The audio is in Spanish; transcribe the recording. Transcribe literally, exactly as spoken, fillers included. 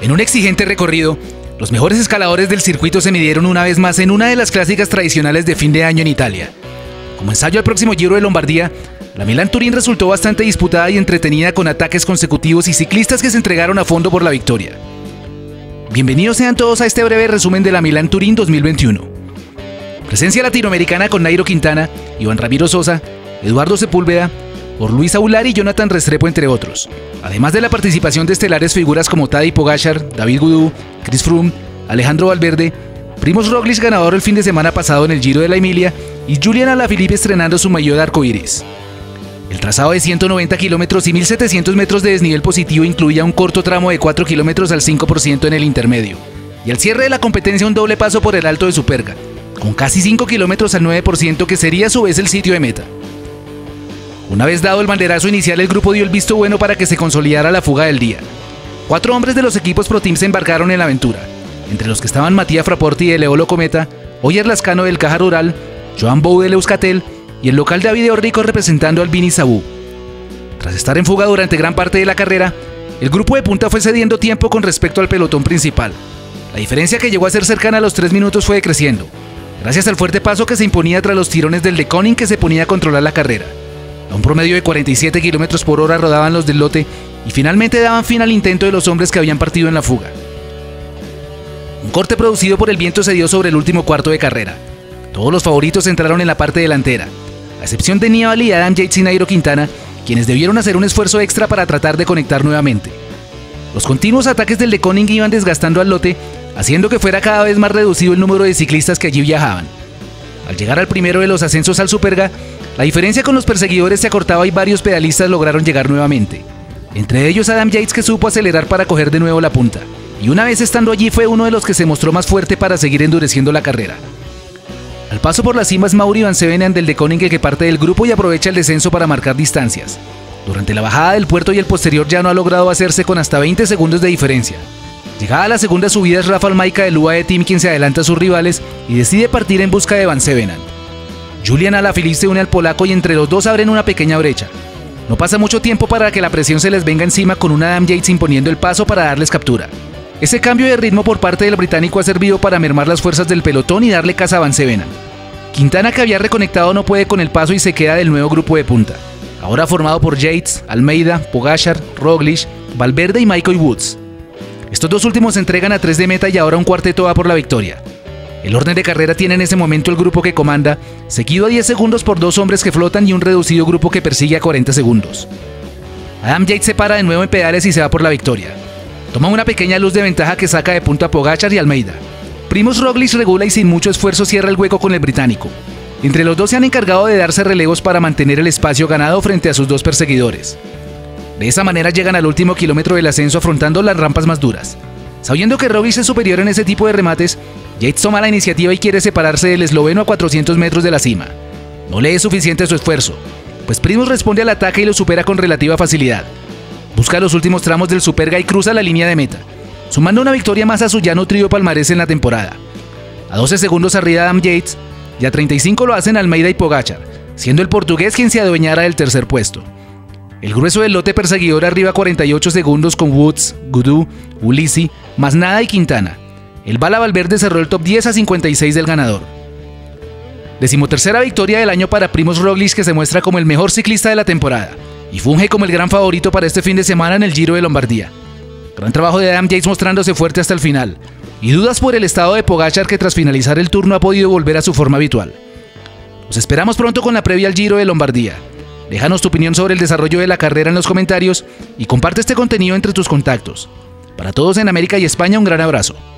En un exigente recorrido, los mejores escaladores del circuito se midieron una vez más en una de las clásicas tradicionales de fin de año en Italia. Como ensayo al próximo Giro de Lombardía, la Milán-Turín resultó bastante disputada y entretenida con ataques consecutivos y ciclistas que se entregaron a fondo por la victoria. Bienvenidos sean todos a este breve resumen de la Milán-Turín dos mil veintiuno. Presencia latinoamericana con Nairo Quintana, Iván Ramiro Sosa, Eduardo Sepúlveda, por Luis Aguilar y Jonathan Restrepo, entre otros. Además de la participación de estelares figuras como Tadej Pogačar, David Gaudu, Chris Froome, Alejandro Valverde, Primož Roglič, ganador el fin de semana pasado en el Giro de la Emilia, y Julian Alaphilippe estrenando su maillot de arcoíris. El trazado de ciento noventa kilómetros y mil setecientos metros de desnivel positivo incluía un corto tramo de cuatro kilómetros al cinco por ciento en el intermedio, y al cierre de la competencia un doble paso por el Alto de Superga, con casi cinco kilómetros al nueve por ciento, que sería a su vez el sitio de meta. Una vez dado el banderazo inicial, el grupo dio el visto bueno para que se consolidara la fuga del día. Cuatro hombres de los equipos Pro Team se embarcaron en la aventura, entre los que estaban Mattia Fraporti de Leolo Cometa, Oyer Lascano del Caja Rural, Joan Bou del Euskaltel y el local David Orrico representando al Bini Sabú. Tras estar en fuga durante gran parte de la carrera, el grupo de punta fue cediendo tiempo con respecto al pelotón principal. La diferencia, que llegó a ser cercana a los tres minutos, fue decreciendo, gracias al fuerte paso que se imponía tras los tirones del De Koning, que se ponía a controlar la carrera. A un promedio de cuarenta y siete kilómetros por hora rodaban los del lote y finalmente daban fin al intento de los hombres que habían partido en la fuga. Un corte producido por el viento se dio sobre el último cuarto de carrera. Todos los favoritos entraron en la parte delantera, a excepción de Nibali, Adam Yates y Nairo Quintana, quienes debieron hacer un esfuerzo extra para tratar de conectar nuevamente. Los continuos ataques del De Koning iban desgastando al lote, haciendo que fuera cada vez más reducido el número de ciclistas que allí viajaban. Al llegar al primero de los ascensos al Superga, la diferencia con los perseguidores se acortaba y varios pedalistas lograron llegar nuevamente. Entre ellos Adam Yates, que supo acelerar para coger de nuevo la punta, y una vez estando allí fue uno de los que se mostró más fuerte para seguir endureciendo la carrera. Al paso por las cimas, Mauri Van Sevenen del De Koning, que parte del grupo y aprovecha el descenso para marcar distancias. Durante la bajada del puerto y el posterior ya no ha logrado hacerse con hasta veinte segundos de diferencia. Llegada a la segunda subida es Rafał Majka del U A E Team quien se adelanta a sus rivales y decide partir en busca de Van Sevenen. Julian Alaphilippe se une al polaco y entre los dos abren una pequeña brecha. No pasa mucho tiempo para que la presión se les venga encima, con un Adam Yates imponiendo el paso para darles captura. Ese cambio de ritmo por parte del británico ha servido para mermar las fuerzas del pelotón y darle caza a Van Sevenen. Quintana, que había reconectado, no puede con el paso y se queda del nuevo grupo de punta, ahora formado por Yates, Almeida, Pogačar, Roglič, Valverde y Michael Woods. Estos dos últimos se entregan a tres de meta y ahora un cuarteto va por la victoria. El orden de carrera tiene en ese momento el grupo que comanda, seguido a diez segundos por dos hombres que flotan y un reducido grupo que persigue a cuarenta segundos. Adam Yates se para de nuevo en pedales y se va por la victoria. Toma una pequeña luz de ventaja que saca de punta a Pogačar y Almeida. Primož Roglič regula y sin mucho esfuerzo cierra el hueco con el británico. Entre los dos se han encargado de darse relevos para mantener el espacio ganado frente a sus dos perseguidores. De esa manera llegan al último kilómetro del ascenso afrontando las rampas más duras. Sabiendo que Roglič es superior en ese tipo de remates, Yates toma la iniciativa y quiere separarse del esloveno a cuatrocientos metros de la cima. No le es suficiente su esfuerzo, pues Primož responde al ataque y lo supera con relativa facilidad. Busca los últimos tramos del Superga y cruza la línea de meta, sumando una victoria más a su ya nutrido palmarés en la temporada. A doce segundos arriba Adam Yates y a treinta y cinco lo hacen Almeida y Pogačar, siendo el portugués quien se adueñara del tercer puesto. El grueso del lote perseguidor arriba a cuarenta y ocho segundos con Woods, Gaudu, Ulissi, Masnada y Quintana. El Bala Valverde cerró el top diez a cincuenta y seis del ganador. Decimotercera victoria del año para Primož Roglič, que se muestra como el mejor ciclista de la temporada y funge como el gran favorito para este fin de semana en el Giro de Lombardía. Gran trabajo de Adam Yates mostrándose fuerte hasta el final, y dudas por el estado de Pogačar, que tras finalizar el Tour no ha podido volver a su forma habitual. Los esperamos pronto con la previa al Giro de Lombardía. Déjanos tu opinión sobre el desarrollo de la carrera en los comentarios y comparte este contenido entre tus contactos. Para todos en América y España, un gran abrazo.